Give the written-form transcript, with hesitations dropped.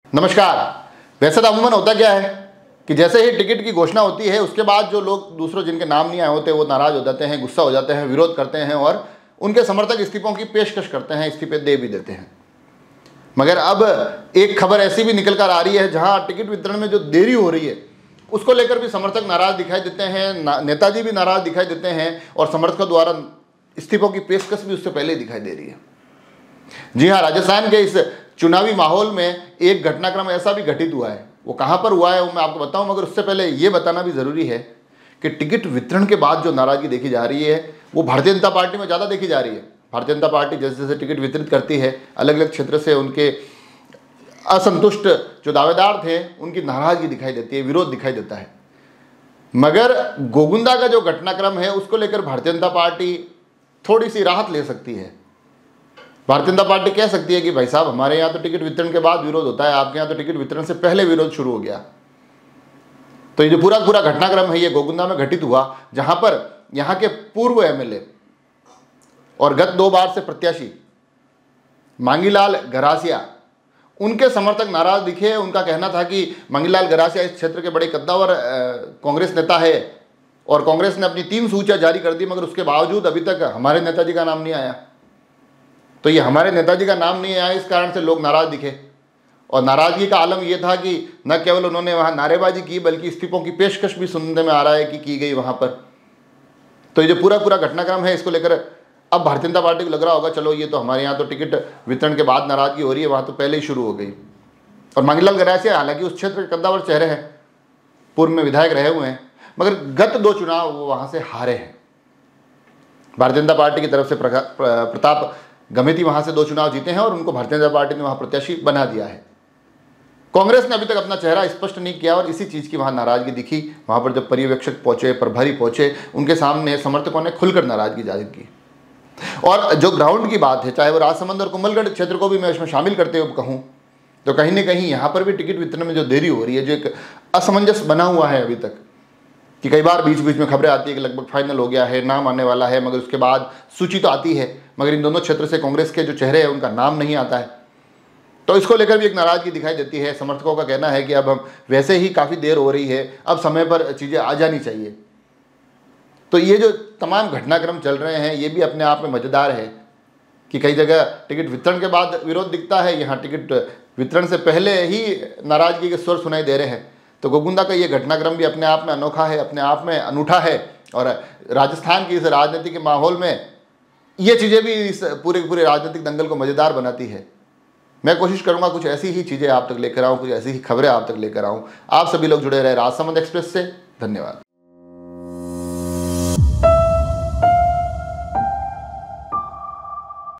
नमस्कार। वैसे तो अमूमन होता क्या है कि जैसे ही टिकट की घोषणा होती है उसके बाद जो लोग दूसरों जिनके नाम नहीं आए होते वो नाराज हो जाते हैं, गुस्सा हो जाते हैं, विरोध करते हैं और उनके समर्थक इस्तीफों की पेशकश करते हैं, इस्तीफे दे भी देते हैं। मगर अब एक खबर ऐसी भी निकल कर आ रही है जहां टिकट वितरण में जो देरी हो रही है उसको लेकर भी समर्थक नाराज दिखाई देते हैं, नेताजी भी नाराज दिखाई देते हैं और समर्थकों द्वारा इस्तीफों की पेशकश भी उससे पहले दिखाई दे रही है। जी हाँ, राजस्थान के इस चुनावी माहौल में एक घटनाक्रम ऐसा भी घटित हुआ है। वो कहाँ पर हुआ है वो मैं आपको बताऊं, मगर उससे पहले ये बताना भी ज़रूरी है कि टिकट वितरण के बाद जो नाराज़गी देखी जा रही है वो भारतीय जनता पार्टी में ज़्यादा देखी जा रही है। भारतीय जनता पार्टी जैसे जैसे टिकट वितरित करती है, अलग अलग क्षेत्र से उनके असंतुष्ट जो दावेदार थे उनकी नाराज़गी दिखाई देती है, विरोध दिखाई देता है। मगर गोगुंदा का जो घटनाक्रम है उसको लेकर भारतीय जनता पार्टी थोड़ी सी राहत ले सकती है। भारतीय जनता पार्टी कह सकती है कि भाई साहब, हमारे यहाँ तो टिकट वितरण के बाद विरोध होता है, आपके यहाँ तो टिकट वितरण से पहले विरोध शुरू हो गया। तो ये जो पूरा घटनाक्रम है ये गोगुंदा में घटित हुआ, जहां पर यहाँ के पूर्व एमएलए और गत 2 बार से प्रत्याशी मांगीलाल गरासिया, उनके समर्थक नाराज दिखे। उनका कहना था कि मांगीलाल गरासिया इस क्षेत्र के बड़े कद्दावर कांग्रेस नेता है और कांग्रेस ने अपनी 3 सूचियां जारी कर दी, मगर उसके बावजूद अभी तक हमारे नेताजी का नाम नहीं आया। तो ये हमारे नेताजी का नाम नहीं आया, इस कारण से लोग नाराज दिखे। और नाराजगी का आलम यह था कि न केवल उन्होंने वहां नारेबाजी की बल्कि इस्तीफों की पेशकश भी सुनने में आ रहा है कि की गई वहां पर। तो ये जो पूरा घटनाक्रम है इसको लेकर अब भारतीय जनता पार्टी को लग रहा होगा चलो ये तो हमारे यहाँ तो टिकट वितरण के बाद नाराजगी हो रही है, वहां तो पहले ही शुरू हो गई। और मांगीलाल गरासिया हालांकि उस क्षेत्र के कद्दावर चेहरे हैं, पूर्व में विधायक रहे हुए हैं, मगर गत 2 चुनाव वो वहां से हारे हैं। भारतीय जनता पार्टी की तरफ से प्रताप गमेती वहां से 2 चुनाव जीते हैं और उनको भारतीय जनता पार्टी ने वहां प्रत्याशी बना दिया है। कांग्रेस ने अभी तक अपना चेहरा स्पष्ट नहीं किया और इसी चीज की वहां नाराजगी दिखी। वहां पर जब पर्यवेक्षक पहुंचे, प्रभारी पहुंचे, उनके सामने समर्थकों ने खुलकर नाराजगी जाहिर की। और जो ग्राउंड की बात है, चाहे वो राजसमंद और कुंभलगढ़ क्षेत्र को भी मैं इसमें शामिल करते हुए कहूं तो कहीं ना कहीं यहाँ पर भी टिकट वितरण में जो देरी हो रही है, जो एक असमंजस बना हुआ है अभी तक, कि कई बार बीच बीच में खबरें आती है कि लगभग फाइनल हो गया है, नाम आने वाला है, मगर उसके बाद सूची तो आती है, मगर इन दोनों क्षेत्र से कांग्रेस के जो चेहरे हैं उनका नाम नहीं आता है। तो इसको लेकर भी एक नाराजगी दिखाई देती है। समर्थकों का कहना है कि अब हम वैसे ही काफ़ी देर हो रही है, अब समय पर चीज़ें आ जानी चाहिए। तो ये जो तमाम घटनाक्रम चल रहे हैं ये भी अपने आप में मज़ेदार है कि कई जगह टिकट वितरण के बाद विरोध दिखता है, यहाँ टिकट वितरण से पहले ही नाराजगी के स्वर सुनाई दे रहे हैं। तो गोगुंदा का ये घटनाक्रम भी अपने आप में अनोखा है, अपने आप में अनूठा है और राजस्थान की इस राजनीति के माहौल में ये चीज़ें भी इस पूरे राजनीतिक दंगल को मज़ेदार बनाती है। मैं कोशिश करूंगा कुछ ऐसी ही चीज़ें आप तक लेकर आऊँ, कुछ ऐसी ही खबरें आप तक लेकर आऊँ। आप सभी लोग जुड़े रहे राजसमंद एक्सप्रेस से। धन्यवाद।